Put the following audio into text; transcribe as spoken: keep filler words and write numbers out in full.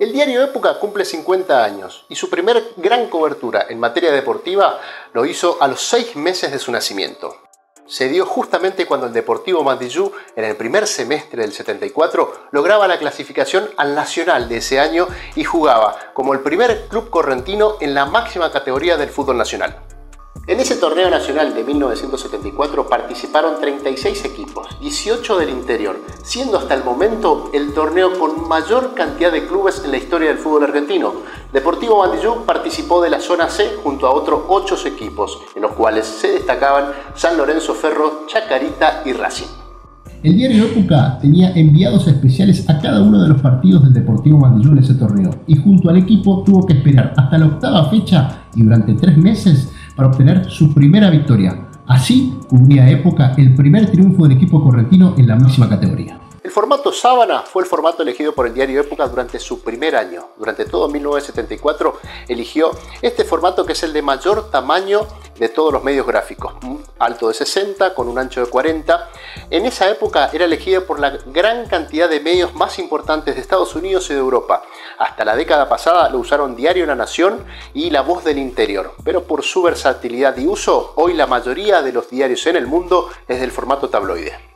El diario Época cumple cincuenta años y su primer gran cobertura en materia deportiva lo hizo a los seis meses de su nacimiento. Se dio justamente cuando el Deportivo Mandillú, en el primer semestre del setenta y cuatro, lograba la clasificación al Nacional de ese año y jugaba como el primer club correntino en la máxima categoría del fútbol nacional. En ese torneo nacional de mil novecientos setenta y cuatro participaron treinta y seis equipos, dieciocho del interior, siendo hasta el momento el torneo con mayor cantidad de clubes en la historia del fútbol argentino. Deportivo Mandillú participó de la zona C junto a otros ocho equipos, en los cuales se destacaban San Lorenzo, Ferro, Chacarita y Racing. El diario Época tenía enviados especiales a cada uno de los partidos del Deportivo Mandillú en ese torneo y junto al equipo tuvo que esperar hasta la octava fecha y durante tres meses para obtener su primera victoria. Así cubría Época el primer triunfo del equipo correntino en la máxima categoría. El formato sábana fue el formato elegido por el diario Época durante su primer año. Durante todo mil novecientos setenta y cuatro eligió este formato, que es el de mayor tamaño de todos los medios gráficos. Alto de sesenta con un ancho de cuarenta. En esa época era elegido por la gran cantidad de medios más importantes de Estados Unidos y de Europa. Hasta la década pasada lo usaron Diario La Nación y La Voz del Interior. Pero por su versatilidad y uso, hoy la mayoría de los diarios en el mundo es del formato tabloide.